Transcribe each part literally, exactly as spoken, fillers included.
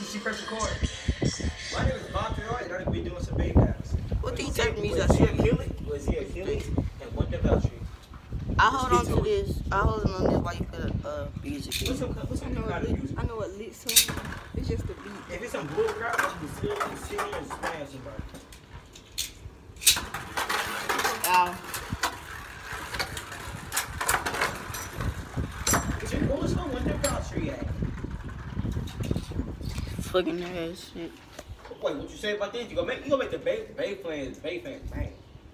she press record. My name is Valtryek and I'm gonna be doing some big guys. What do you take me? Was he Achilles? Was he Achilles? And what the Valtryek? I hold on to this. I hold on this while you put uh music. What's some what's some kind of music? I know what lit song. It's just the beat. If it's some bull crap, I'm gonna sit and sit and smash somebody. Ow. It's your coolest one. What the Valtryek? Fucking ass shit. Wait, what you say about this? You gonna make you gonna make the Bay Bay fans Bay fans bang.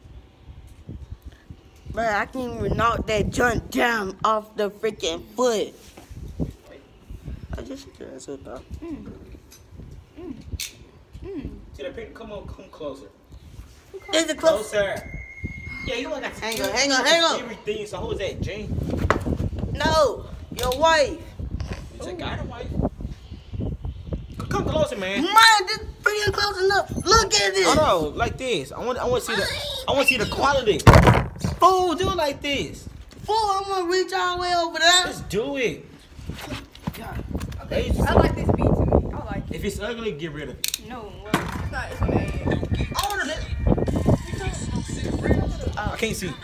Bruh, I can't even knock that joint down off the freaking foot. I just hit your ass up, though. Mm. Mm. Mm. See the picture? Come on, come closer. Is it close? Closer. Yeah, you want to hang on, hang on, hang on. Everything. So who is that, Jane? No, your wife. It's a guy and wife. Come closer, man. Man, this pretty close enough. Look at this. Oh no, like this. I want, I want to see the, I want to see the quality. Fool, do it like this. Fool, I'm gonna reach all the way over there. Let's do it. God. Okay. I like this beat to me. I like it. If it's ugly, get rid of it. No, well, it's not. It's on the end. I want it. I can't see.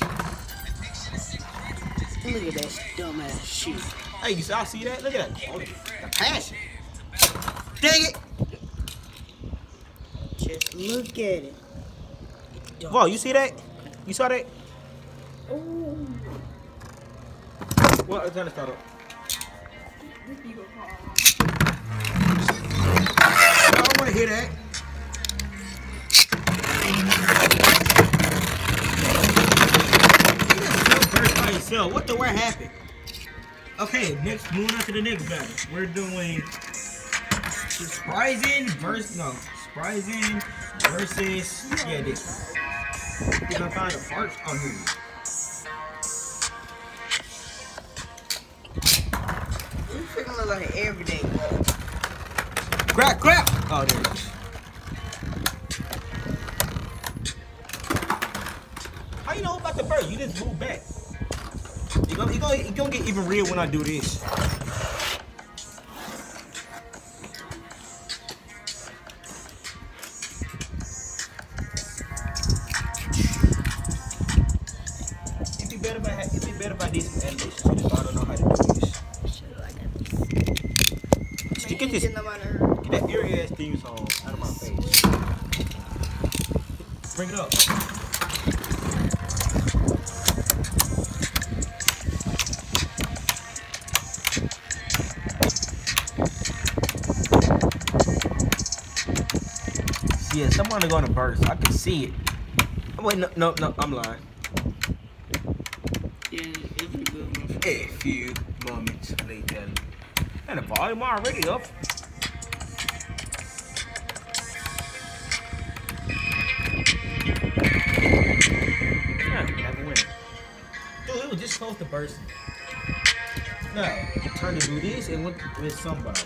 Look at that dumbass shit. Hey, you see, I see that? Look at that. Oh, the passion. Dang it. Just look at it. Whoa, you see that? You saw that? Ooh. What? It's gonna start up. This beat go hard. I don't want to hear that. You just killed first by yourself. What the word happened? Okay, next, moving on to the next battle. We're doing surprising versus no surprising versus yeah this. We're gonna find a part on who. You freaking look like an everyday boy. Crap, crap! Oh, there it is. How you know about the bird? You just move back. You gonna, you gonna, you gonna get even real when I do this. It'd be better if I had, it'd be better if I did some animation too, so I don't know how to do this. You get this, get that eerie ass theme song out of my face. Bring it up. Yeah, someone gonna burst. I can see it. Oh, wait, no, no, no, I'm lying. Yeah, it's a good one. A few moments later. And the volume already up. Yeah, we have a win. Dude, it was just close to bursting. Now, turn to do this and went with somebody.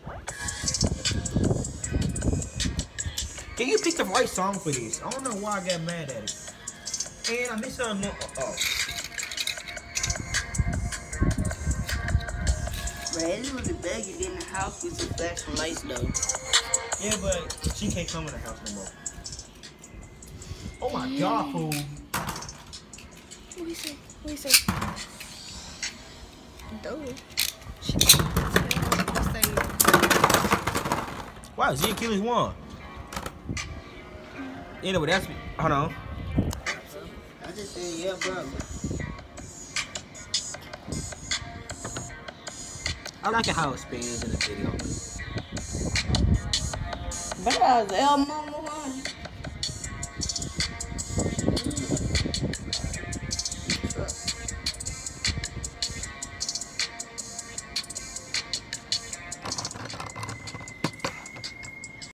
Can you pick the right song for this? I don't know why I got mad at it. And I missed out on more. Oh. Man, this was the bag you did in the house with some flashing lights, though. Yeah, but she can't come in the house no more. Oh my god, fool. What do you say? What do you say? Dope. Wow, Z Achilles won. Anyway, that's me. Hold on. I just said, yeah, bro. I like it how it spins in the video. But I was El Mama.